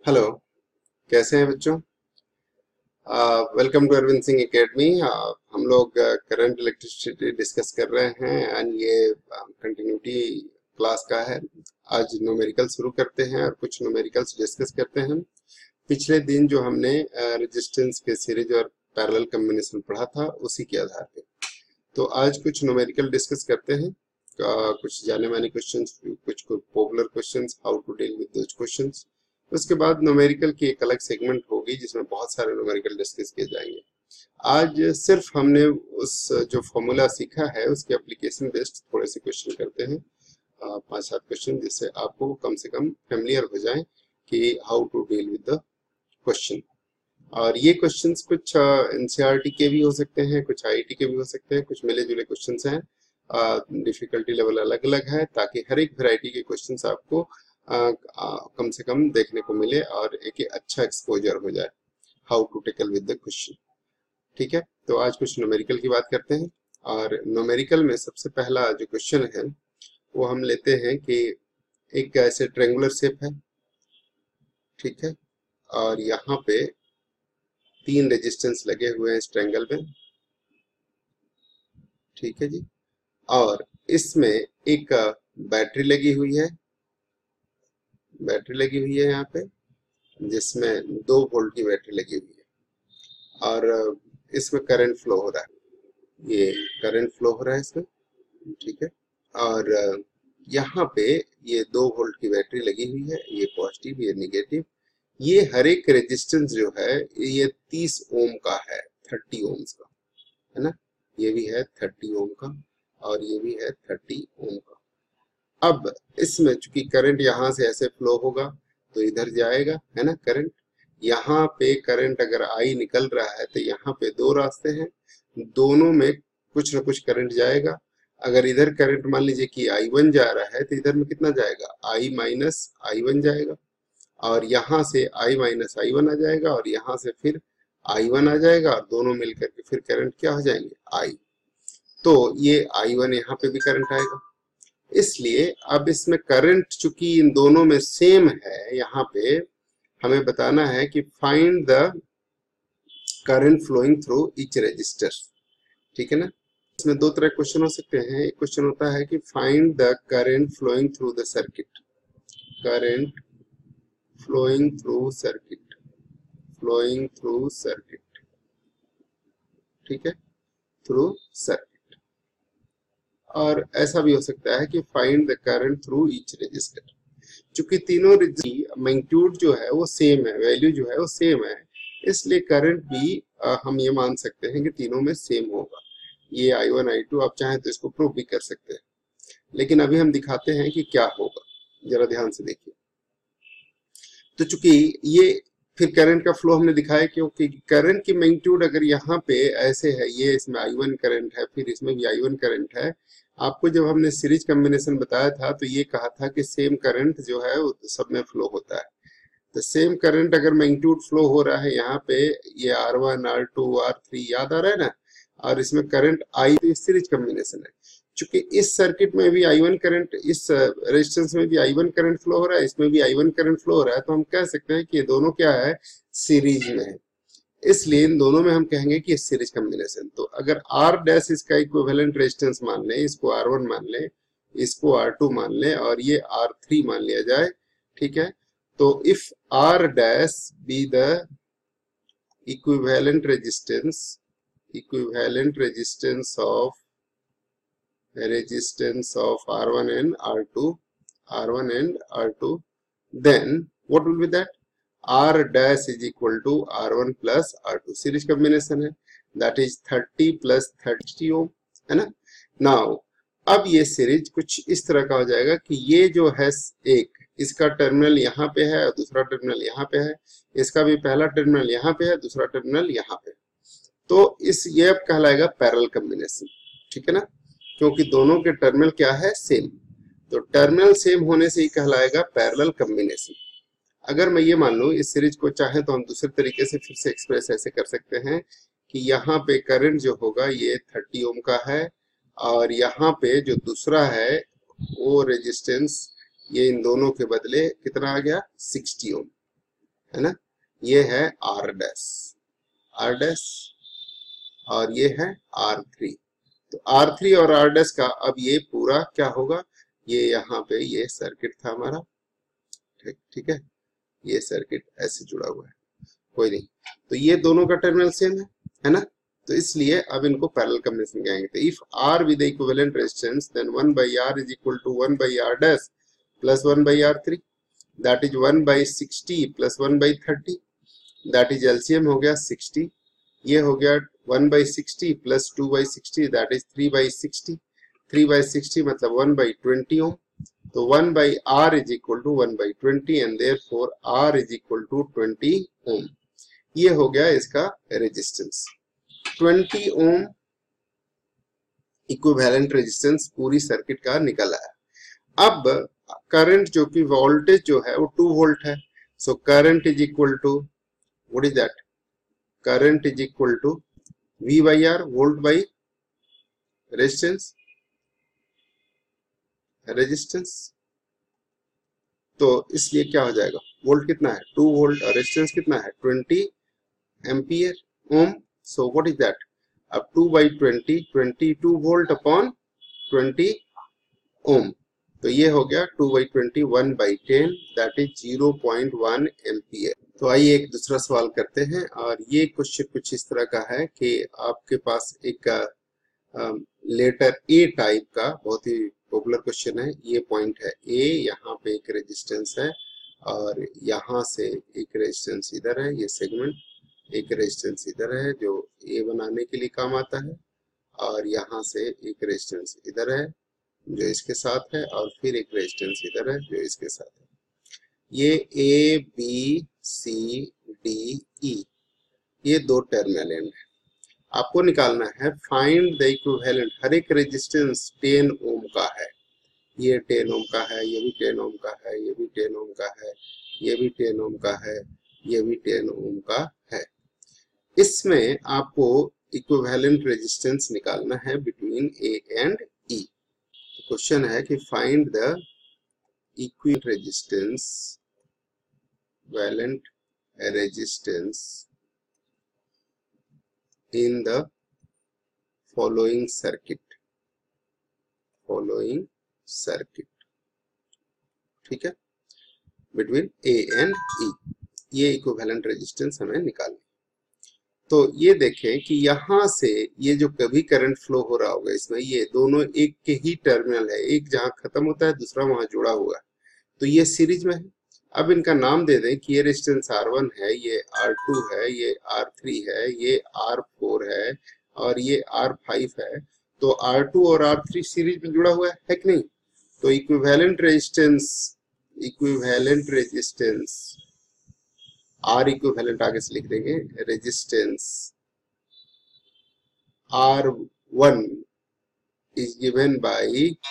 Hello, कैसे हैं बच्चों? Welcome to Arvind Singh academy. हम लोग करंट इलेक्ट्रिसिटी डिस्कस कर रहे हैं एंड ये कंटिन्यूटी क्लास का है। आज न्यूमेरिकल शुरू करते हैं और कुछ न्यूमेरिकल्स डिस्कस करते हैं। पिछले दिन जो हमने रेजिस्टेंस के सीरीज और पैरेलल कॉम्बिनेशन पढ़ा था उसी के आधार पे तो आज कुछ न्यूमेरिकल डिस्कस करते हैं। कुछ जाने माने क्वेश्चंस, कुछ popular questions, how to deal with those questions. उसके बाद न्यूमेरिकल की एक अलग सेगमेंट होगी जिसमें बहुत सारे न्यूमेरिकल डिस्कस किए जाएंगे। आज सिर्फ हमने उस जो फॉर्मूला सीखा है उसके एप्लीकेशन बेस्ड थोड़े से क्वेश्चन करते हैं, 5-7 क्वेश्चन, जिससे आपको कम से कम फेमिलियर हो जाए कि how to deal with the question. और ये क्वेश्चंस कुछ एनसीईआरटी के भी हो सकते हैं, कुछ आईआईटी के भी हो सकते हैं, कुछ मिले जुले क्वेश्चंस हैं। डिफिकल्टी लेवल अलग अलग है ताकि हर एक वैरायटी के क्वेश्चंस आपको कम से कम देखने को मिले और एक अच्छा एक्सपोजर हो जाए how to tackle with the question. ठीक है, तो आज कुछ न्यूमेरिकल की बात करते हैं। और न्यूमेरिकल में सबसे पहला जो क्वेश्चन है वो हम लेते हैं कि एक ऐसे ट्रायंगुलर शेप है, ठीक है, और यहाँ पे 3 रेजिस्टेंस लगे हुए हैं इस ट्रायंगल में, ठीक है जी। और इसमें एक बैटरी लगी हुई है, यहाँ पे, जिसमें 2 वोल्ट की बैटरी लगी हुई है और इसमें करंट फ्लो हो रहा है, ये करंट फ्लो हो रहा है इसमें, ठीक है। और यहाँ पे ये 2 वोल्ट की बैटरी लगी हुई है, ये पॉजिटिव ये निगेटिव। ये हर एक रेजिस्टेंस जो है ये 30 ओम का है, 30 ओम्स का है ना, ये भी है 30 ओम का और ये भी है 30 ओम का। अब इसमें चूंकि करंट यहाँ से ऐसे फ्लो होगा तो इधर जाएगा, है ना करंट। यहाँ पे करंट अगर आई निकल रहा है तो यहाँ पे 2 रास्ते हैं, दोनों में कुछ ना कुछ करंट जाएगा। अगर इधर करंट मान लीजिए कि I1 जा रहा है तो इधर में कितना जाएगा, I माइनस I1 जाएगा, और यहाँ से I माइनस I1 आ जाएगा और यहाँ से फिर I1 आ जाएगा और दोनों मिलकर के फिर करंट क्या हो जाएंगे, I। तो ये I1 यहाँ पे भी करंट आएगा, इसलिए अब इसमें करंट चूंकि इन दोनों में सेम है, यहाँ पे हमें बताना है कि find the current flowing through each resistor, ठीक है ना। इसमें 2 तरह के क्वेश्चन हो सकते हैं। एक क्वेश्चन होता है कि find the current flowing through the circuit, current flowing through circuit, flowing through circuit, ठीक है, थ्रू सर्किट। और ऐसा भी हो सकता है कि find the current through each resistor. चूंकि तीनों मैग्नीट्यूड जो है वो सेम है, वैल्यू जो है वो सेम है, इसलिए करंट भी हम ये मान सकते हैं कि तीनों में सेम होगा। ये I1 I2 आप चाहें तो इसको प्रूव भी कर सकते हैं, लेकिन अभी हम दिखाते हैं कि क्या होगा, जरा ध्यान से देखिए। तो चूंकि ये फिर करंट का फ्लो हमने दिखाया, क्योंकि करंट की मैग्नीट्यूड अगर यहाँ पे ऐसे है, ये इसमें I1 करंट है, फिर इसमें भी I1 करंट है। आपको जब हमने सीरीज कॉम्बिनेशन बताया था तो ये कहा था कि सेम करंट जो है वो सब में फ्लो होता है। तो सेम करंट अगर मैग्नीट्यूड फ्लो हो रहा है यहाँ पे, ये R1 R2 R3 याद आ रहा है ना, और इसमें करंट I, तो सीरीज कॉम्बिनेशन है। चूंकि इस सर्किट में भी I1 करंट, इस रेजिस्टेंस में भी I1 करंट फ्लो हो रहा है, इसमें भी I1 करंट फ्लो हो रहा है, तो हम कह सकते हैं कि ये दोनों क्या है, सीरीज में है, इसलिए इन दोनों में हम कहेंगे कि सीरीज कॉम्बिनेशन। तो अगर R डैश इसका इक्विवेलेंट रेजिस्टेंस मान लें, इसको R1 मान लें, इसको R2 मान लें और ये R3 मान लिया जाए, ठीक है। तो if R dash be the equivalent resistance of R1 and R2, then what will be that? R dash is equal to R1 plus R2, series combination है, that is 30 plus 30 ओम, है ना। Now अब ये series कुछ इस तरह का हो जाएगा कि ये जो है एक, इसका टर्मिनल यहाँ पे है और दूसरा टर्मिनल यहाँ पे है, इसका भी पहला टर्मिनल यहाँ पे है, दूसरा टर्मिनल यहाँ पे, तो ये अब कहलाएगा पैरेलल कॉम्बिनेशन, ठीक है ना, क्योंकि दोनों के टर्मिनल क्या है, सेम। तो टर्मिनल सेम होने से ही कहलाएगा पैरेलल कॉम्बिनेशन। अगर मैं ये मान लूं इस सीरीज को, चाहे तो हम दूसरे तरीके से फिर से एक्सप्रेस ऐसे कर सकते हैं कि यहाँ पे करंट जो होगा ये 30 ओम का है और यहाँ पे जो दूसरा है वो रेजिस्टेंस, ये इन दोनों के बदले कितना आ गया, 60 ओम, है ना। ये है आर डैश, आर डैश, और ये है आर थ्री। तो आर थ्री और आर डैश का अब ये पूरा क्या होगा, ये यहाँ पे ये सर्किट था हमारा, ठीक ठीक है, ये सर्किट ऐसे जुड़ा हुआ है, कोई नहीं। तो ये दोनों का टर्मिनल सेम है ना। तो इसलिए अब इनको पैरेलल कॉम्बिनेशन कहेंगे। तो if R with equivalent resistance then 1 by r is equal to 1 by r dash plus 1 by r3, that is 1 by 60 plus 1 by 30, that is LCM हो गया 60, ये हो गया 1 by 60 plus 2 by 60, that is 3 by 60, 3 by 60 मतलब 1 by 20 ओम। तो 1 by r is equal to 1 by 20 and therefore r is equal to 20 ohm. ये हो गया इसका रेजिस्टेंस। 20 ओम इक्विवेलेंट रेजिस्टेंस पूरी सर्किट का निकल आया। अब करंट जो कि वोल्टेज जो है वो 2 वोल्ट है, so current is equal to what is that, current is equal to V by R, volt by resistance, resistance. तो इसलिए क्या हो जाएगा, वोल्ट कितना है 2 वोल्ट और रेजिस्टेंस कितना है 20 ampere ohm. So what is that, अब 2 by 20, 22 वोल्ट अपॉन 20 ओम। तो ये हो गया 2 by 20, 1 by 10, that is 0.1 ampere. तो आइए एक दूसरा सवाल करते हैं, और ये क्वेश्चन कुछ इस तरह का है कि आपके पास एक लेटर ए टाइप का बहुत ही पॉपुलर क्वेश्चन है। ये पॉइंट है ए, यहाँ पे एक रेजिस्टेंस है और यहाँ से एक रेजिस्टेंस इधर है, ये सेगमेंट, एक रेजिस्टेंस इधर है जो ए बनाने के लिए काम आता है, और यहाँ से एक रेजिस्टेंस इधर है जो इसके साथ है, और फिर एक रेजिस्टेंस इधर है जो इसके साथ है। ये A B C D E, ये दो टर्मिनल एंड है। आपको निकालना है फाइंड द इक्विवेलेंट, हर एक रेजिस्टेंस 10 ओम का है, ये 10 ओम का है, ये भी 10 ओम का है, ये भी 10 ओम का है, ये भी 10 ओम का है, ये भी 10 ओम का है। इसमें आपको इक्विवेलेंट रेजिस्टेंस निकालना है between A and E. Question है कि फाइंड द इक्विवेलेंट रेजिस्टेंस, वैलेंट resistance in the following circuit, following circuit, ठीक है, between A and E। ये इक्विवेलेंट रेजिस्टेंस हमें निकालना। तो ये देखें कि यहाँ से ये जो कभी करंट फ्लो हो रहा होगा इसमें, ये दोनों एक के ही टर्मिनल है, एक जहाँ खत्म होता है दूसरा वहां जुड़ा हुआ है, तो ये सीरीज में है। अब इनका नाम दे दें कि ये रेजिस्टेंस R1 है, ये R2 है, ये R3 है, ये R4 है और ये R5 है। तो R2 और R3 सीरीज में जुड़ा हुआ है कि नहीं। तो equivalent resistance, equivalent resistance R equivalent आगे से लिख देंगे, resistance R1 is given by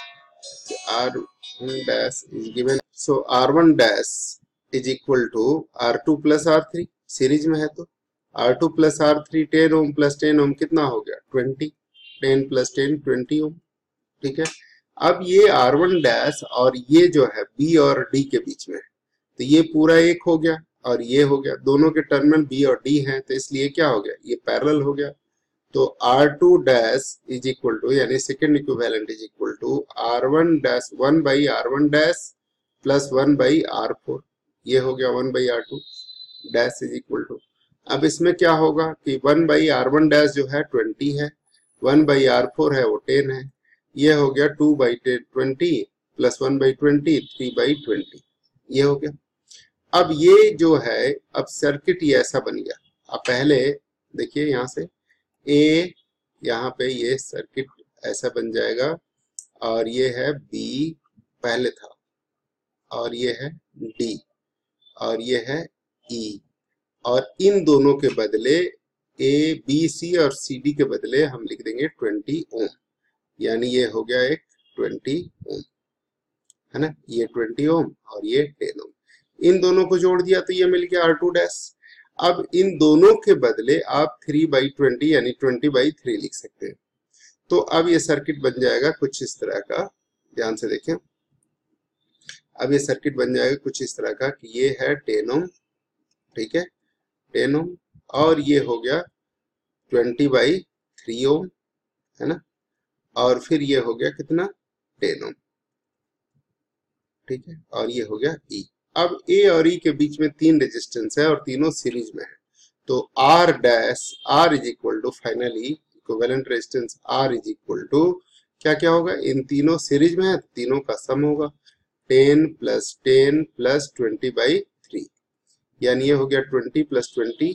R1 dash is given, so R1 dash is equal to R2 plus R3, series में है तो R2 plus R3 10 ohm plus 10 ओम कितना हो गया 20, 10 plus 10 20 ओम, ठीक है। अब ये R1 डैश और ये जो है B और D के बीच में है, तो ये पूरा एक हो गया और ये हो गया, दोनों के टर्मिनल B और D हैं, तो इसलिए क्या हो गया, ये पैरेलल हो गया। तो R2 dash is equal to, यानी second equivalent is equal to R1 dash 1 by R1 dash plus 1 by R4, ये हो गया 1 by R2 dash is equal to. अब इसमें क्या होगा कि 1 by R1 डैश जो है 20 है, 1 by R4 है वो 10 है, ये हो गया 2 by 10 20 प्लस 1 by 20 3 by 20, ये हो गया। अब ये जो है, अब सर्किट ये ऐसा बन गया। अब पहले देखिए यहाँ से ए, यहाँ पे ये सर्किट ऐसा बन जाएगा, और ये है बी पहले था, और ये है डी, और ये है ई, और इन दोनों के बदले ए बी सी और सी डी के बदले हम लिख देंगे 20 ओम, यानी ये हो गया एक 20 ओम, है ना, ये 20 ओम और ये 10 ओम। इन दोनों को जोड़ दिया तो ये मिल गया R2 डैश। अब इन दोनों के बदले आप 3 by 20 यानी 20 by 3 लिख सकते हैं। तो अब ये सर्किट बन जाएगा कुछ इस तरह का, ध्यान से देखें। अब ये सर्किट बन जाएगा कुछ इस तरह का कि ये है 10 ओम, ठीक है, 10 ओम। और ये हो गया 20/3 ओम, है ना, और फिर ये हो गया कितना, 10 ओम, ठीक है, और ये हो गया ई। अब ए और ई के बीच में 3 रेजिस्टेंस है और तीनों सीरीज में है, तो R dash R is equal to, finally equivalent resistance R is equal to क्या क्या होगा, इन तीनों सीरीज में है तो तीनों का सम होगा 10 + 10 + 20/3, यानी ये हो गया 20 + 20,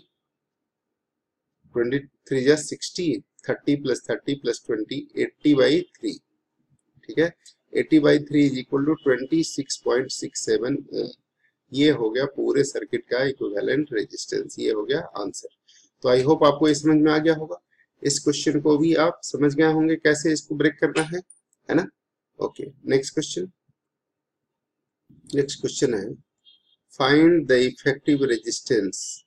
23 जा 60, 30 + 30 + 20, 80/3, ठीक है, 80/3 इज इक्वल टू 26.67 ओम। ये हो गया पूरे सर्किट का इक्विवेलेंट रेजिस्टेंस, ये हो गया आंसर। तो आई होप आपको ये समझ में आ गया होगा। इस क्वेश्चन को भी आप समझ गए होंगे कैसे इसको ब्रेक करना है ना। Okay, next question. Next question है, find the effective resistance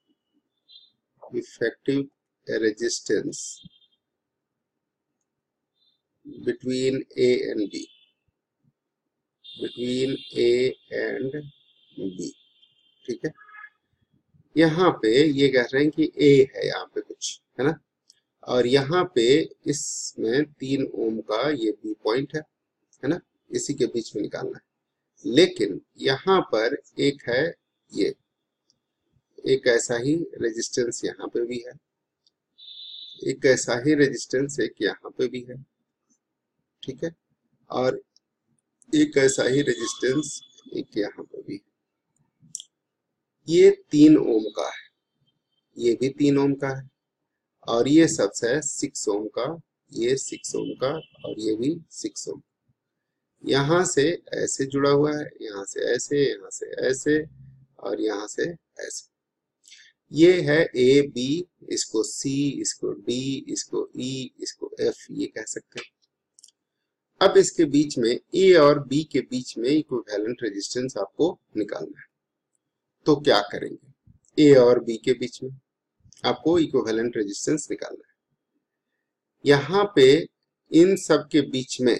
between A and B, ठीक है। यहाँ पे ये कह रहे हैं कि A है यहाँ पे कुछ, है ना, और यहाँ पे इसमें 3 ओम का ये B पॉइंट है ना, इसी के बीच में निकालना है। लेकिन यहाँ पर एक है ये, एक ऐसा ही रेजिस्टेंस यहाँ पे भी है, एक ऐसा ही रेजिस्टेंस एक यहाँ पे भी है, ठीक है, और एक ऐसा ही रेजिस्टेंस एक यहाँ पे भी है। ये 3 ओम का है, ये भी 3 ओम का है, और ये सबसे है 6 ओम का, ये 6 ओम का, और ये भी 6 ओम। यहाँ से ऐसे जुड़ा हुआ है, यहाँ से ऐसे, यहाँ से ऐसे, और यहाँ से ऐसे। ये है ए बी, इसको सी, इसको डी, इसको ई, इसको एफ, ये कह सकते हैं। अब इसके बीच में ए और बी के बीच में इक्विवेलेंट रेजिस्टेंस आपको निकालना है, तो क्या करेंगे, ए और बी के बीच में आपको इक्विवेलेंट रेजिस्टेंस निकालना है। यहाँ पे इन सब के बीच में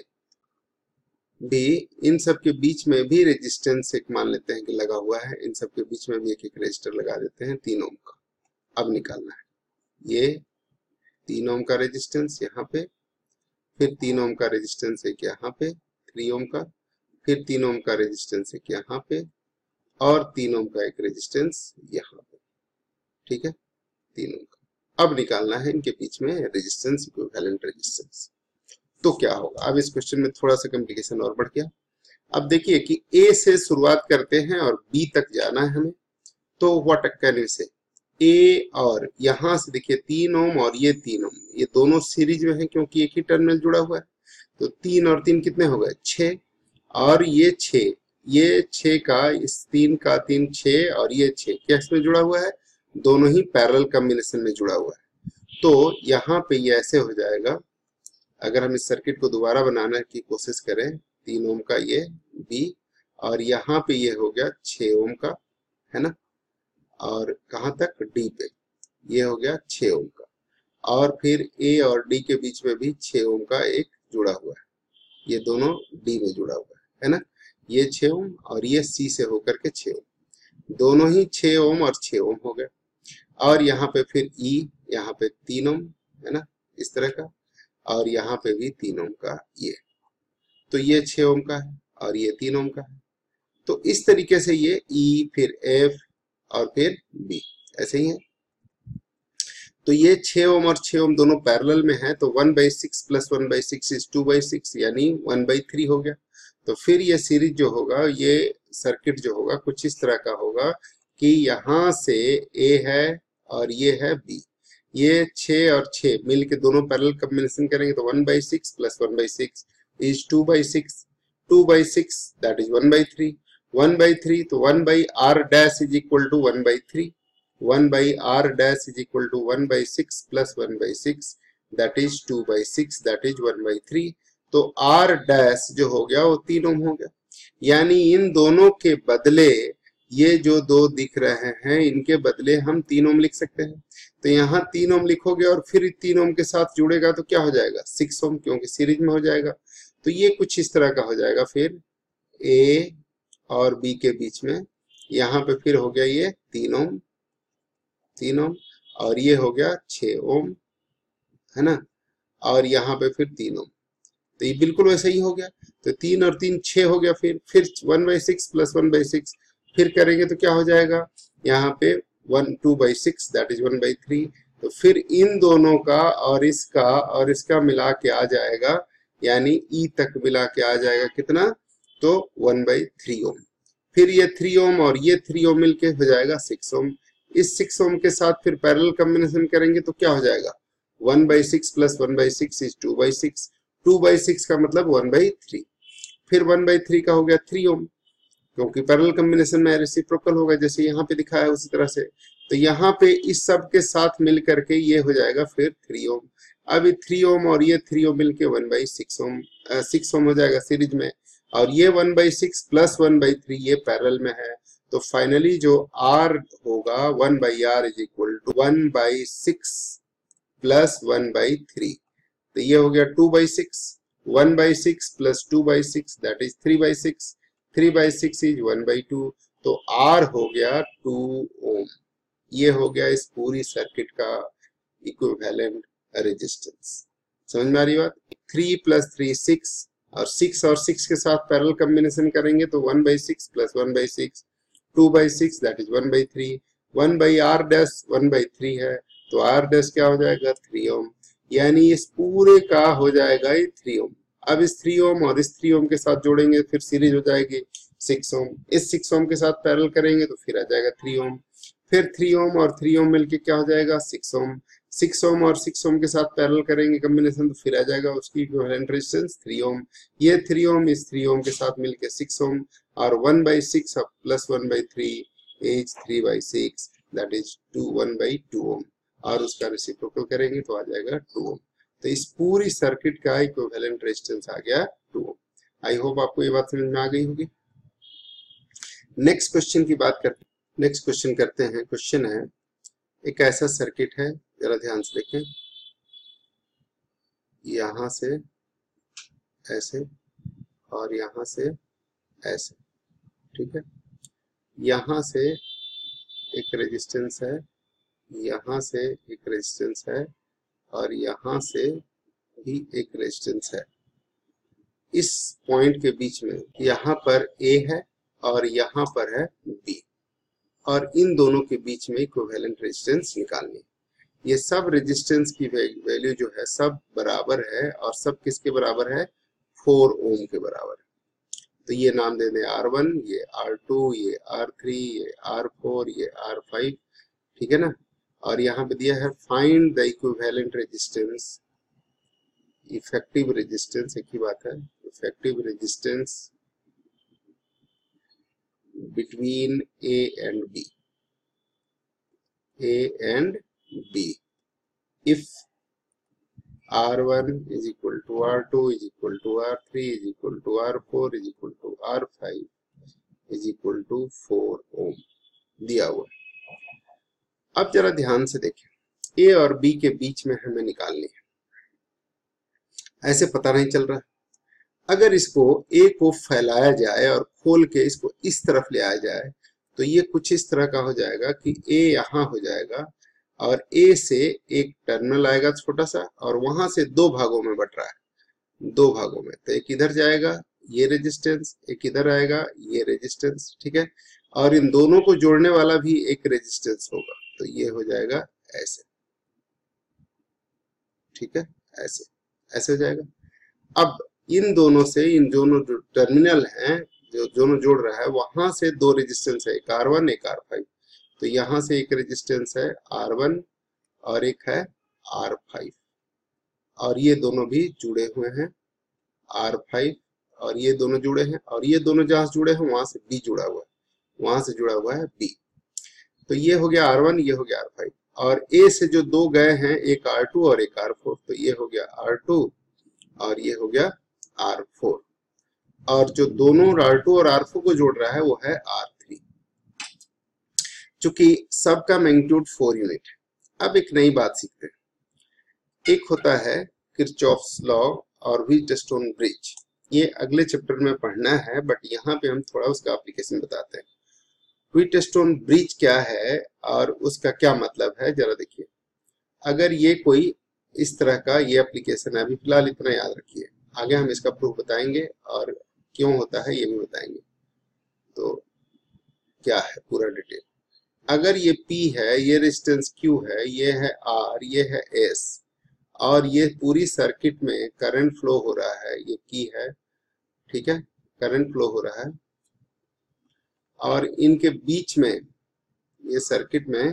भी रेजिस्टेंस एक मान लेते हैं कि लगा हुआ है, इन सब के बीच में भी एक एक रेजिस्टर लगा देते हैं 3 ओम का। अब निकालना है ये 3 ओम का रेजिस्टेंस यहाँ पे, फिर 3 ओम का रेजिस्टेंस एक यहाँ पे 3 ओम का, फिर 3 ओम का रेजिस्टेंस एक यहाँ पे, और 3 ओम का एक रेजिस्टेंस यहाँ पे, ठीक है, 3 ओम का। अब निकालना है इनके बीच में रेजिस्टेंस, इक्विवेलेंट रेजिस्टेंस। तो क्या होगा, अब इस क्वेश्चन में थोड़ा सा कॉम्प्लिकेशन और बढ़ गया। अब देखिए कि ए से शुरुआत करते हैं और बी तक जाना है हमें, तो व्हाट कैन वी से, ए और यहां से देखिए 3 ओम और ये 3 ओम, ये दोनों सीरीज में है क्योंकि एक ही टर्मिनल जुड़ा हुआ है, तो 3 और 3 कितने हो गए, 6, और ये 6, ये 6 का, इस 3 का 3 6, और ये 6 क्या इसमें जुड़ा हुआ है, दोनों ही पैरेलल कॉम्बिनेशन में जुड़ा हुआ है। तो यहाँ पे ये ऐसे हो जाएगा, अगर हम इस सर्किट को दोबारा बनाने की कोशिश करें, 3 ओम का ये बी, और यहाँ पे ये हो गया 6 ओम का, है ना, और कहाँ तक, डी पे ये हो गया 6 ओम का, और फिर ए और डी के बीच में भी 6 ओम का एक जुड़ा हुआ है, ये दोनों डी में जुड़ा हुआ है ना, ये 6 ओम और ये सी से होकर के 6 ओम, दोनों ही 6 ओम और 6 ओम हो गए। और यहाँ पे फिर ई, यहाँ पे 3 ओम, है ना, इस तरह का, और यहाँ पे भी 3 ओम का ये, तो ये 6 ओम का है और ये 3 ओम का है। तो इस तरीके से ये ई, फिर एफ और फिर बी ऐसे ही है। तो ये 6 ओम और 6 ओम दोनों पैरेलल में है, तो 1/6 + 1/6 इज 2/6, यानी 1/3 हो गया। तो फिर ये सीरीज जो होगा, ये सर्किट जो होगा कुछ इस तरह का होगा कि यहाँ से ए है और ये है बी, ये 6 और 6 मिल के दोनों पैरेलल कॉम्बिनेशन करेंगे, तो 1/6 + 1/6 इज 2/6, 2/6 दैट इज 1/3, 1/3 तो 1/r dash is equal to 1/3, 1/r dash is equal to 1/6 + 1/6 that is 2/6 that is 1/3। तो r डैश जो हो गया वो 3 ओम हो गया, यानी इन दोनों के बदले ये जो दो दिख रहे हैं इनके बदले हम 3 ओम लिख सकते हैं। तो यहाँ 3 ओम लिखोगे और फिर 3 ओम के साथ जुड़ेगा तो क्या हो जाएगा, 6 ओम, क्योंकि सीरीज में हो जाएगा। तो ये कुछ इस तरह का हो जाएगा। फिर ए और बी के बीच में यहाँ पे फिर हो गया ये 3 ओम, 3 ओम, और ये हो गया 6 ओम, है ना, और यहाँ पे फिर 3 ओम। तो ये बिल्कुल वैसे ही हो गया। तो 3 और 3 6 हो गया। फिर 1/6 प्लस 1/6 फिर करेंगे तो क्या हो जाएगा, यहाँ पे 2/6 दैट इज 1/3। तो फिर इन दोनों का और इसका मिला के आ जाएगा, यानी ई तक मिला के आ जाएगा कितना, तो 1/3 ओम। फिर ये 3 ओम और ये 3 ओम मिलके हो जाएगा 6 ओम। इस 6 ओम के साथ फिर पैरेलल कॉम्बिनेशन करेंगे तो क्या हो जाएगा, 1/6 प्लस 1/6 इज 2/6। 2/6 का मतलब 1/3। फिर 1/3 का हो गया 3 ओम, क्योंकि पैरेलल कॉम्बिनेशन में रेसिप्रोकल होगा जैसे यहाँ पे दिखाया है उसी तरह से। तो यहाँ पे इस सब के साथ मिल करके ये हो जाएगा फिर 3 ओम। अब ये 3 ओम और ये 3 ओम मिलके 1/6 ओम, 6 ओम हो जाएगा सीरीज में, और ये 1/6 प्लस 1/3 ये पैरेलल में है। तो फाइनली जो R होगा 1/R is equal to 1/6 plus 1/3। तो ये हो गया 2/6, 1/6 प्लस 2/6 दैट इज 3/6, 3/6 इज 1/2। तो R हो गया 2 ओम। ये हो गया इस पूरी सर्किट का इक्विवेलेंट रेजिस्टेंस। समझ में आ रही बात। 3 प्लस 3 6, और 6 के साथ पैरेलल कॉम्बिनेशन करेंगे तो 1/6 plus 1/6 2/6 that is 1/3। 1/R dash 1/3 है, तो R डैश क्या हो जाएगा 3 ओम, यानी इस पूरे का हो जाएगा ये 3 ओम। अब इस 3 ओम और इस 3 ओम के साथ जोड़ेंगे फिर सीरीज हो जाएगी 6 ओम। इस 6 ओम के साथ पैरेलल करेंगे तो फिर आ जाएगा 3 ओम। फिर 3 ओम और 3 ओम मिलके क्या हो जाएगा 6 ओम। 6 ओम और 6 ओम के साथ पैरेलल करेंगे कॉम्बिनेशन तो फिर आ जाएगा उसकी इक्विवेलेंट रेजिस्टेंस 3 ओम। ये 3 ओम इस 3 ओम के साथ मिलके 6 ओम, और 1/6 plus 1/3 is 3/6 that is 1/2 ohm, और उसका रेसिप्रोकल करेंगे तो आ जाएगा 2 ओम। तो इस पूरी सर्किट का इक्विवेलेंट रेजिस्टेंस आ गया 2 ओम। आई होप आपको ये बात समझ में आ गई होगी। नेक्स्ट क्वेश्चन की बात करते हैं। नेक्स्ट क्वेश्चन करते हैं। क्वेश्चन है, एक ऐसा सर्किट है, जरा ध्यान से देखें, यहां से ऐसे और यहां से ऐसे, ठीक है, यहां से एक रेजिस्टेंस है, यहां से एक रेजिस्टेंस है, और यहां से भी एक रेजिस्टेंस है। इस पॉइंट के बीच में यहाँ पर A है और यहाँ पर है B, और इन दोनों के बीच में इक्विवेलेंट रेजिस्टेंस निकालनी है। ये सब रेजिस्टेंस की वैल्यू जो है सब बराबर है, और सब किसके बराबर है, 4 ओम के बराबर है। तो ये नाम दे दें R1, ये R2, ये R3, ये R4, ये R5, ठीक है ना। और यहाँ पे दिया है find the equivalent resistance, effective resistance, एक ही बात है, effective resistance between A and B, A and B, if R1 is equal to R2 is equal to R3 is equal to R4 is equal to R5 is equal to 4 ohm दिया हुआ। अब जरा ध्यान से देखें, A और B के बीच में हमें निकालनी है, ऐसे पता नहीं चल रहा। अगर इसको A को फैलाया जाए और खोल के इसको इस तरफ ले आया जाए तो ये कुछ इस तरह का हो जाएगा कि A यहाँ हो जाएगा, और A से एक टर्मिनल आएगा छोटा सा, और वहां से दो भागों में बट रहा है, दो भागों में। तो एक इधर जाएगा ये रेजिस्टेंस, एक इधर आएगा ये रेजिस्टेंस, ठीक है, और इन दोनों को जोड़ने वाला भी एक रेजिस्टेंस होगा। तो ये हो जाएगा ऐसे, ठीक है, ऐसे ऐसे हो जाएगा। अब इन दोनों से, इन दोनों जो टर्मिनल हैं जो दोनों जोड़ रहा है, वहां से दो रेजिस्टेंस है, एक R1 एक R5। तो यहां से एक रेजिस्टेंस है R1 और एक है R5, और ये दोनों भी जुड़े हुए हैं R5, और ये दोनों जुड़े हैं, और ये दोनों जहां से जुड़े हैं वहां से B जुड़ा हुआ है, वहां से जुड़ा हुआ है B। तो ये हो गया R1, ये हो गया R5, और A से जो दो गए हैं, एक R2 और एक R4, तो ये हो गया R2 और ये हो गया R4, और जो दोनों R2 और R4 को जोड़ रहा है वो है R3। चूंकि सबका मैग्नीट्यूड 4 यूनिट है। अब एक नई बात सीखते हैं। एक होता है किरचॉफ्स लॉ और व्हीटस्टोन ब्रिज, ये अगले चैप्टर में पढ़ना है, बट यहाँ पे हम थोड़ा उसका एप्लीकेशन बताते हैं। व्हीटस्टोन ब्रिज क्या है और उसका क्या मतलब है जरा देखिए। अगर ये कोई इस तरह का ये एप्लीकेशन है, अभी फिलहाल इतना याद रखिए, आगे हम इसका प्रूफ बताएंगे और क्यों होता है ये भी बताएंगे। तो क्या है पूरा डिटेल। अगर ये P है, ये रेजिस्टेंस Q है, ये है R, ये है S, और ये पूरी सर्किट में करंट फ्लो हो रहा है, ये की है, ठीक है, करंट फ्लो हो रहा है, और इनके बीच में ये सर्किट में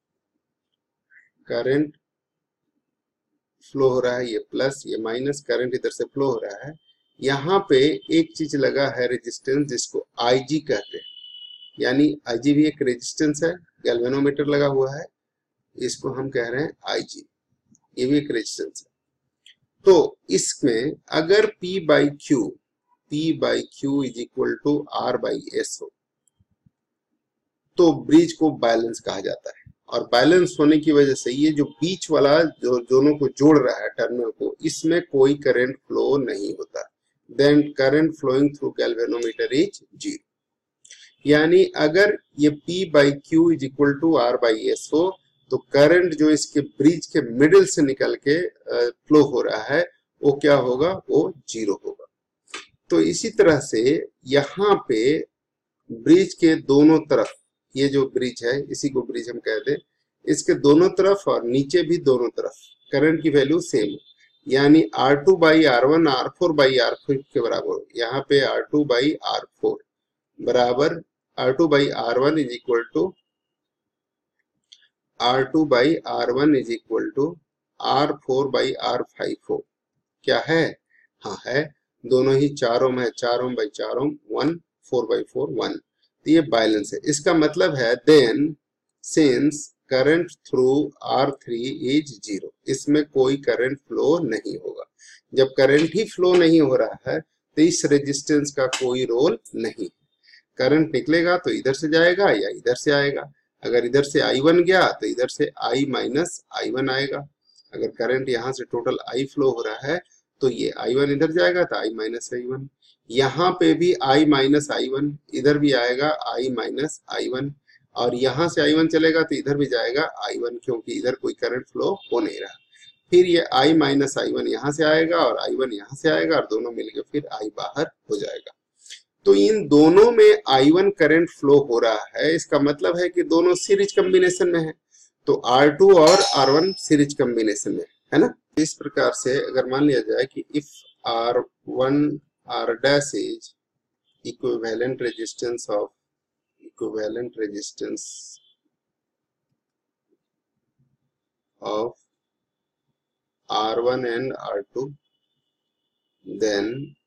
करंट फ्लो हो रहा है, ये प्लस ये माइनस, करंट इधर से फ्लो हो रहा है। यहाँ पे एक चीज लगा है रेजिस्टेंस, जिसको IG कहते हैं, यानी IG भी एक रेजिस्टेंस है, गैल्वेनोमीटर लगा हुआ है, इसको हम कह रहे हैं IG, ये भी एक रेजिस्टेंस है। तो इसमें अगर P by Q is equal to R by S हो तो ब्रिज को बैलेंस कहा जाता है, और बैलेंस होने की वजह से ये जो बीच वाला जो दोनों को जोड़ रहा है टर्मिनल को, इसमें कोई करंट फ्लो नहीं होता। Then current flowing through galvanometer is 0। यानी अगर ये P by Q is equal to R by S हो तो करंट जो इसके ब्रिज के मिडिल से निकल के फ्लो हो रहा है वो क्या होगा, वो 0 होगा। तो इसी तरह से यहाँ पे ब्रिज के दोनों तरफ, ये जो ब्रिज है इसी को ब्रिज हम कहते हैं, इसके दोनों तरफ और नीचे भी दोनों तरफ करंट की वैल्यू सेम है, यानी R2 by R1 R4 by R4 के बराबर। यहाँ पे R2 बाई R4 बराबर R2 by R1 is equal to R2 by R1 is equal to R4 by R5 हो। क्या है, हाँ है, दोनों ही 4 ओम है, 4 ओम बाई 4 ओम 1, 4 बाई 4 1। तो ये बैलेंस है। इसका मतलब है then since current through R3 is 0, इसमें कोई करंट फ्लो नहीं होगा। जब करंट ही फ्लो नहीं हो रहा है तो इस रेजिस्टेंस का कोई रोल नहीं। करंट निकलेगा तो इधर से जाएगा या इधर से आएगा। अगर इधर से I1 गया तो इधर से I माइनस I1 आएगा। अगर करंट यहाँ से टोटल I फ्लो हो रहा है तो ये I1 इधर जाएगा तो I माइनस I1, यहाँ पे भी I माइनस I1, इधर भी आएगा I माइनस I1, और यहाँ से I1 चलेगा तो इधर भी जाएगा I1, क्योंकि इधर कोई करंट फ्लो हो नहीं रहा। फिर ये I माइनस I1 यहाँ से आएगा और I1 यहाँ से आएगा, और दोनों मिलकर फिर I बाहर हो जाएगा। तो इन दोनों में I1 करंट फ्लो हो रहा है, इसका मतलब है कि दोनों सीरीज कॉम्बिनेशन में है। तो R2 और R1 सीरीज कॉम्बिनेशन में है ना। इस प्रकार से अगर मान लिया जाए कि if R1 R dash is equivalent resistance of R1 and R2, then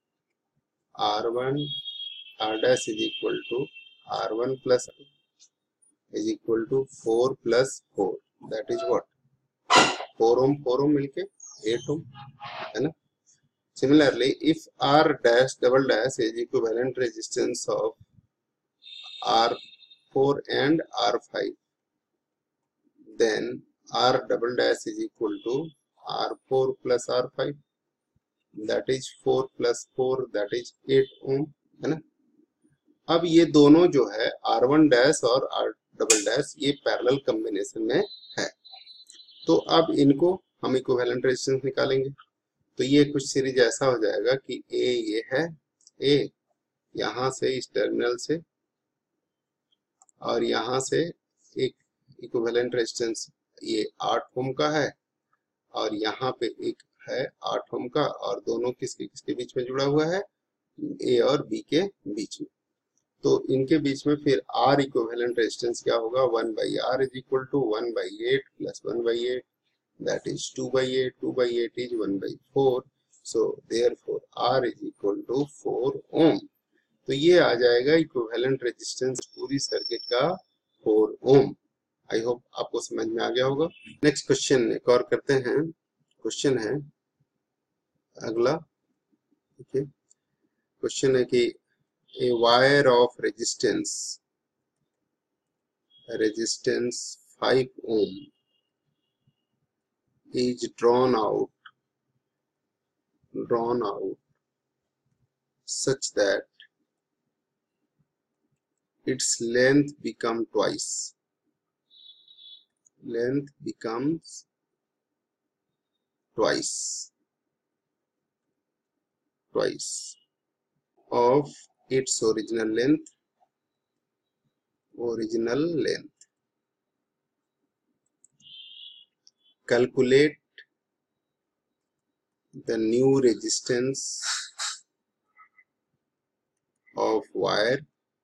R1 R dash is equal to R1 plus is equal to 4 plus 4, that is what, 4 ohm मिलके 8 ohm है ना। Similarly, if R dash double dash is equivalent resistance of R4 and R5, then R double dash is equal to R4 plus R5, that is 4 plus 4, that is 8 ohm है ना। अब ये दोनों जो है R1 डैश और R double dash ये parallel combination में है। तो अब इनको हम इक्विवेलेंट रेजिस्टेंस निकालेंगे। तो ये कुछ सीरीज ऐसा हो जाएगा कि ए ये है, ए यहाँ से इस टर्मिनल से और यहाँ से एक इक्विवेलेंट रेजिस्टेंस ये 8 ओम का है, और यहाँ पे एक है 8 ओम का, और दोनों किसके किसके बीच में जुड़ा हुआ है, ए और बी के बीच में। तो इनके बीच में फिर R इक्विवेलेंट रेजिस्टेंस क्या होगा, 1 by R is equal to 1 by 8 plus 1 by 8, that is 2 by 8, 2 by 8 is 1 by 4, so therefore R is equal to 4 ohm. तो ये आ जाएगा इक्विवेलेंट रेजिस्टेंस पूरी सर्किट का 4 ओम। आई होप आपको समझ में आ गया होगा। नेक्स्ट क्वेश्चन एक और करते हैं। क्वेश्चन है अगला, ठीक है। क्वेश्चन है कि a wire of resistance 5 ohm is drawn out such that its length become twice. Length becomes twice of its original length. Calculate the new resistance of wire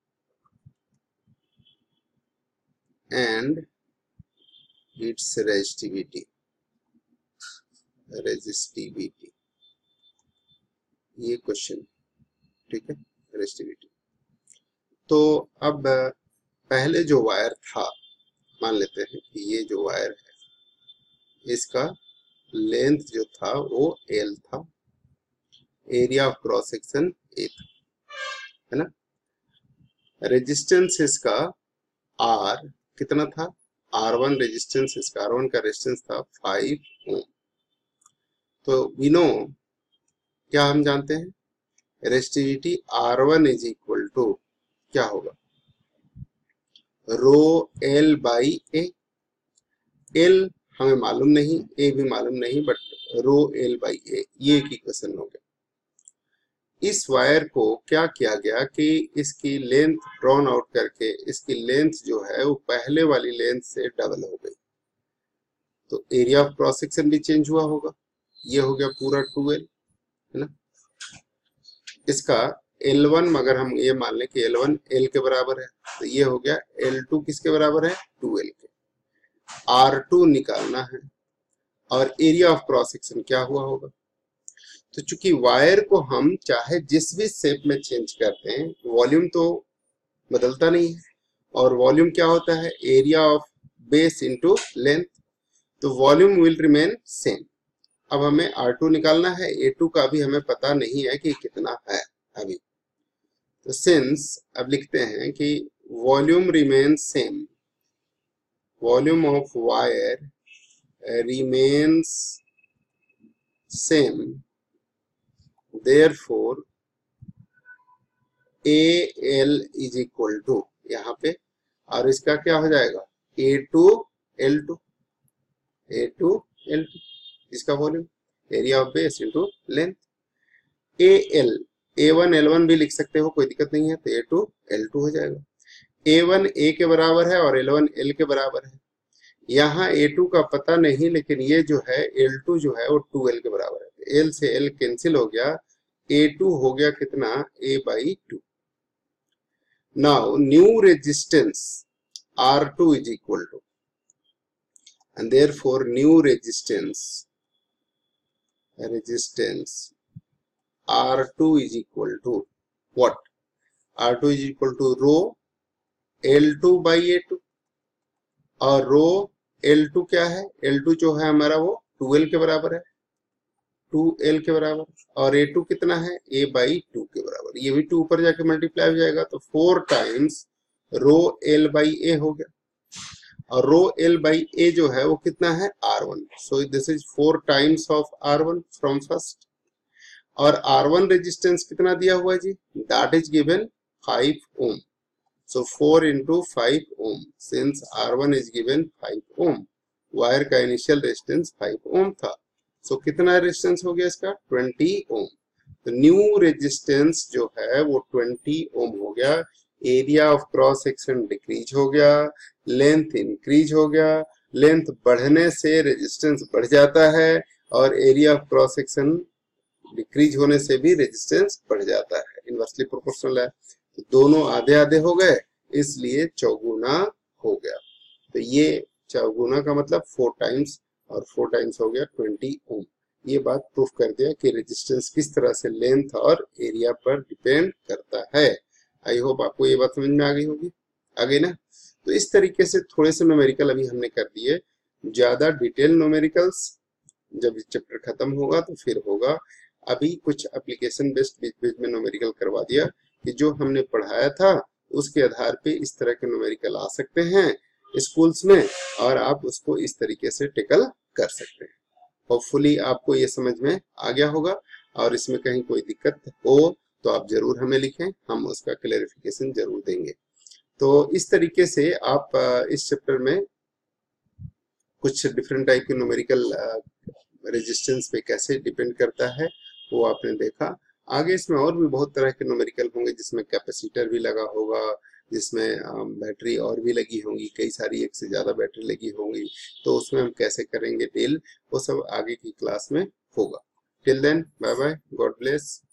and its resistivity. ये question, ठीक है, resistivity. तो अब पहले जो wire था, मान लेते हैं कि ये जो वायर है इसका लेंथ जो था वो L था, area of cross section A था, है ना। रेजिस्टेंस इसका R कितना था, R1 रेजिस्टेंस, इसका R1 का रेजिस्टेंस था 5 ओम। तो वी नो, क्या हम जानते हैं, resistivity R1 is equal to क्या होगा, rho L by A। L हमें मालूम नहीं, A भी मालूम नहीं, but rho L by A, ये एक इक्वेशन हो गया। इस वायर को क्या किया गया कि इसकी लेंथ ड्रॉन आउट करके इसकी लेंथ जो है वो पहले वाली लेंथ से डबल हो गई, तो एरिया ऑफ क्रॉस सेक्शन भी चेंज हुआ होगा। ये हो गया पूरा 2L, है ना। इसका L1 अगर हम ये मान लें कि L1 L के बराबर है, तो ये हो गया L2 किसके बराबर है, 2L के। R2 निकालना है और एरिया ऑफ क्रॉस सेक्शन क्या हुआ होगा। तो चूंकि वायर को हम चाहे जिस भी शेप में चेंज करते हैं, वॉल्यूम तो बदलता नहीं है, और वॉल्यूम क्या होता है, area of base into length, तो वॉल्यूम विल रिमेन सेम। अब हमें R2 निकालना है, A2 का भी हमें पता नहीं है कि कितना है अभी। तो सिंस अब लिखते हैं कि volume remain same, volume of wire remains same, therefore AL is equal to, यहाँ पे, और इसका क्या हो जाएगा, A2L2, इसका volume, area of base into length. AL, A1 L1 भी लिख सकते हो, कोई दिक्कत नहीं है, तो A2L2 हो जाएगा। A1 A के बराबर है और L1 L के बराबर है। यहाँ A2 का पता नहीं, लेकिन ये जो है L2 जो है वो 2L के बराबर है। L से L कैंसिल हो गया, A2 हो गया कितना, A by 2। Now new resistance R2 is equal to, and therefore new resistance R2 is equal to what, R2 is equal to rho L2 by A2, और रो L2 क्या है, L2 जो है हमारा वो 2L के बराबर है, 2L के बराबर, और A2 कितना है, A बाई 2 के बराबर। ये भी 2 पर जाके मल्टीप्लाई हो जाएगा, तो 4 times rho L by A हो गया, और रो L बाई A जो है वो कितना है, R1। So this is 4 times of R1 from first. और R1 रेजिस्टेंस कितना दिया हुआ है जी, that is given 5 ohm. So 4 into 5 ohm, since R1 is given 5 ohm, wire का इनिशियल रेजिस्टेंस 5 ओम था। So कितना रेजिस्टेंस हो गया इसका, 20 ओम। तो न्यू रेजिस्टेंस जो है वो 20 ओम हो गया। Area of cross section decrease हो गया, लेंथ इंक्रीज हो गया। लेंथ बढ़ने से रेजिस्टेंस बढ़ जाता है, और area of cross section decrease होने से भी रेजिस्टेंस बढ़ जाता है, इनवर्सली प्रोपोर्शनल है। तो दोनों आधे आधे हो गए, इसलिए चौगुना हो गया। तो ये चौगुना का मतलब 4 टाइम्स, और 4 टाइम्स हो गया 20 ओम। ये बात प्रूफ कर दिया कि रेजिस्टेंस किस तरह से लेंथ और एरिया पर डिपेंड करता है। आई होप आपको ये बात समझ में आ गई होगी, आ गई ना। तो इस तरीके से थोड़े से न्यूमेरिकल अभी हमने कर दिए, ज्यादा डिटेल न्यूमेरिकल्स जब चैप्टर खत्म होगा तो फिर होगा। अभी कुछ एप्लीकेशन बेस्ड बीच बीच में न्यूमेरिकल करवा दिया कि जो हमने पढ़ाया था उसके आधार पे इस तरह के न्यूमेरिकल आ सकते हैं स्कूल्स में, और आप उसको इस तरीके से टेकल कर सकते हैं। होपफुली आपको ये समझ में आ गया होगा, और इसमें कहीं कोई दिक्कत हो तो आप जरूर हमें लिखें, हम उसका क्लेरिफिकेशन जरूर देंगे। तो इस तरीके से आप इस चैप्टर में कुछ डिफरेंट टाइप के न्यूमेरिकल रेजिस्टेंस पे कैसे डिपेंड करता है वो आपने देखा। आगे इसमें और भी बहुत तरह के न्यूमेरिकल होंगे, जिसमें कैपेसिटर भी लगा होगा, जिसमें बैटरी और भी लगी होंगी, कई सारी एक से ज़्यादा बैटरी लगी होंगी, तो उसमें हम कैसे करेंगे डील, वो सब आगे की क्लास में होगा। Till then bye bye, God bless.